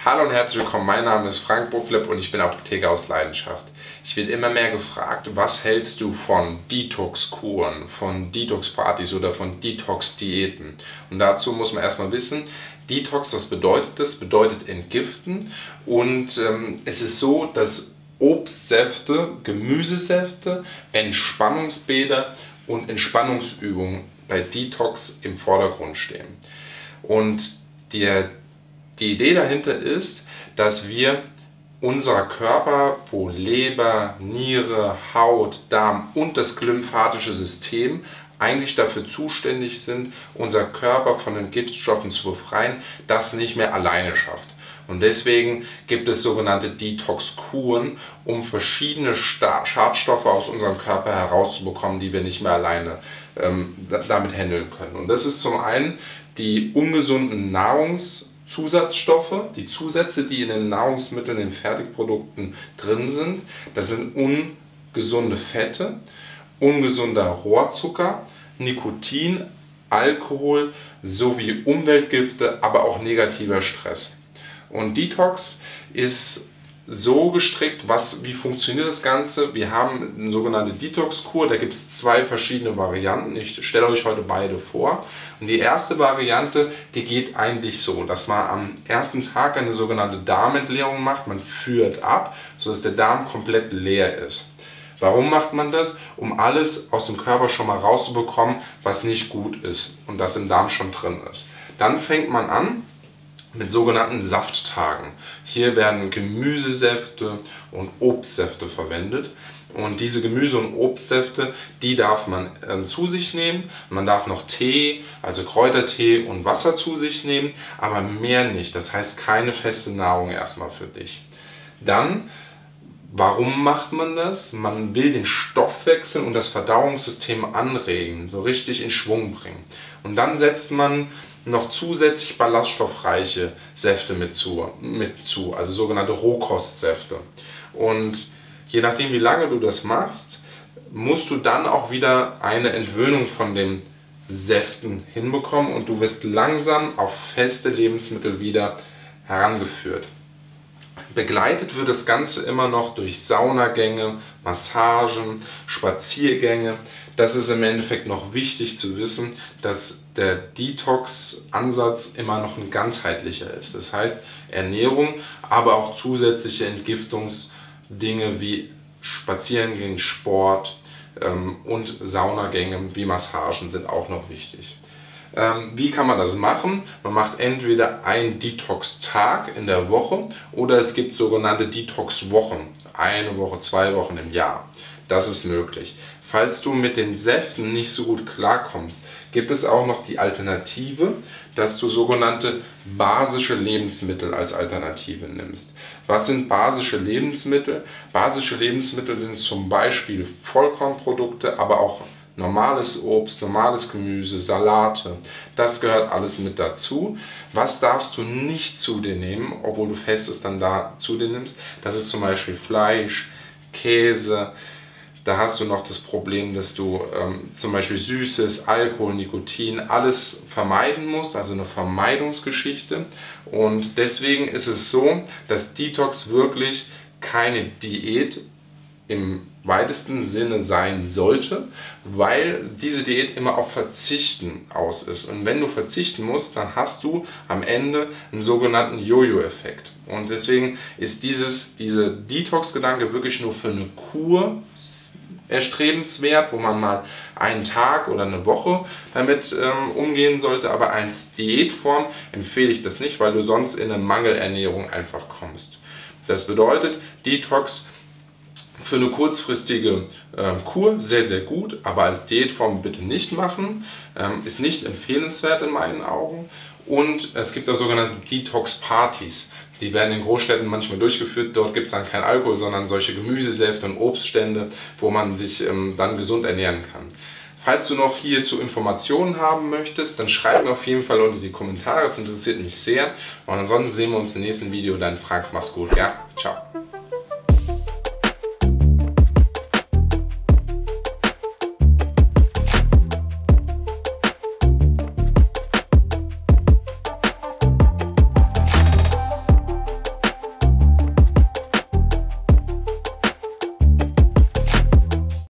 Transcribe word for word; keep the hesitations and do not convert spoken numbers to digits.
Hallo und herzlich willkommen, mein Name ist Frank Buchflip und ich bin Apotheker aus Leidenschaft. Ich werde immer mehr gefragt, was hältst du von Detox-Kuren, von Detox-Partys oder von Detox-Diäten? Und dazu muss man erstmal wissen, Detox, was bedeutet das? Bedeutet entgiften, und ähm, es ist so, dass Obstsäfte, Gemüsesäfte, Entspannungsbäder und Entspannungsübungen bei Detox im Vordergrund stehen. Und der, die Idee dahinter ist, dass wir unser Körper, wo Leber, Niere, Haut, Darm und das lymphatische System eigentlich dafür zuständig sind, unser Körper von den Giftstoffen zu befreien, das nicht mehr alleine schafft. Und deswegen gibt es sogenannte Detox-Kuren, um verschiedene Schadstoffe aus unserem Körper herauszubekommen, die wir nicht mehr alleine ähm, damit handeln können. Und das ist zum einen die ungesunden Nahrungszusatzstoffe, die Zusätze, die in den Nahrungsmitteln, in den Fertigprodukten drin sind. Das sind ungesunde Fette, ungesunder Rohrzucker, Nikotin, Alkohol sowie Umweltgifte, aber auch negativer Stress. Und Detox ist so gestrickt, was, wie funktioniert das Ganze? Wir haben eine sogenannte Detox-Kur, da gibt es zwei verschiedene Varianten. Ich stelle euch heute beide vor. Und die erste Variante, die geht eigentlich so, dass man am ersten Tag eine sogenannte Darmentleerung macht. Man führt ab, sodass der Darm komplett leer ist. Warum macht man das? Um alles aus dem Körper schon mal rauszubekommen, was nicht gut ist und das im Darm schon drin ist. Dann fängt man an mit sogenannten Safttagen. Hier werden Gemüsesäfte und Obstsäfte verwendet. Und diese Gemüse- und Obstsäfte, die darf man äh, zu sich nehmen. Man darf noch Tee, also Kräutertee und Wasser zu sich nehmen, aber mehr nicht. Das heißt keine feste Nahrung erstmal für dich. Dann, warum macht man das? Man will den Stoffwechsel und das Verdauungssystem anregen, so richtig in Schwung bringen. Und dann setzt man noch zusätzlich ballaststoffreiche Säfte mit zu, mit zu, also sogenannte Rohkostsäfte. Und je nachdem, wie lange du das machst, musst du dann auch wieder eine Entwöhnung von den Säften hinbekommen und du wirst langsam auf feste Lebensmittel wieder herangeführt. Begleitet wird das Ganze immer noch durch Saunagänge, Massagen, Spaziergänge. Das ist im Endeffekt noch wichtig zu wissen, dass der Detox-Ansatz immer noch ein ganzheitlicher ist. Das heißt Ernährung, aber auch zusätzliche Entgiftungsdinge wie Spazierengehen, Sport ähm, und Saunagänge wie Massagen sind auch noch wichtig. Ähm, wie kann man das machen? Man macht entweder einen Detox-Tag in der Woche oder es gibt sogenannte Detox-Wochen. Eine Woche, zwei Wochen im Jahr. Das ist möglich. Falls du mit den Säften nicht so gut klarkommst, gibt es auch noch die Alternative, dass du sogenannte basische Lebensmittel als Alternative nimmst. Was sind basische Lebensmittel? Basische Lebensmittel sind zum Beispiel Vollkornprodukte, aber auch normales Obst, normales Gemüse, Salate. Das gehört alles mit dazu. Was darfst du nicht zu dir nehmen, obwohl du Festes dann da zu dir nimmst? Das ist zum Beispiel Fleisch, Käse. Da hast du noch das Problem, dass du ähm, zum Beispiel Süßes, Alkohol, Nikotin, alles vermeiden musst, also eine Vermeidungsgeschichte. Und deswegen ist es so, dass Detox wirklich keine Diät im weitesten Sinne sein sollte, weil diese Diät immer auf Verzichten aus ist. Und wenn du verzichten musst, dann hast du am Ende einen sogenannten Jojo-Effekt. Und deswegen ist dieses, dieser Detox-Gedanke wirklich nur für eine Kur erstrebenswert, wo man mal einen Tag oder eine Woche damit ähm, umgehen sollte, aber als Diätform empfehle ich das nicht, weil du sonst in eine Mangelernährung einfach kommst. Das bedeutet, Detox für eine kurzfristige äh, Kur sehr, sehr gut, aber als Diätform bitte nicht machen, ähm, ist nicht empfehlenswert in meinen Augen. Und es gibt auch sogenannte Detox-Partys. Die werden in Großstädten manchmal durchgeführt. Dort gibt es dann kein Alkohol, sondern solche Gemüsesäfte und Obststände, wo man sich ähm, dann gesund ernähren kann. Falls du noch hierzu Informationen haben möchtest, dann schreib mir auf jeden Fall unter die Kommentare. Das interessiert mich sehr. Und ansonsten sehen wir uns im nächsten Video. Dein Frank, mach's gut, ja? Ciao.